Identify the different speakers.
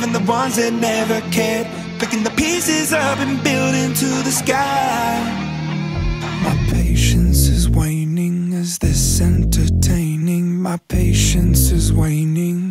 Speaker 1: even the ones that never cared, picking the pieces up and building to the sky. My patience is waning. Is this entertaining? My patience is waning.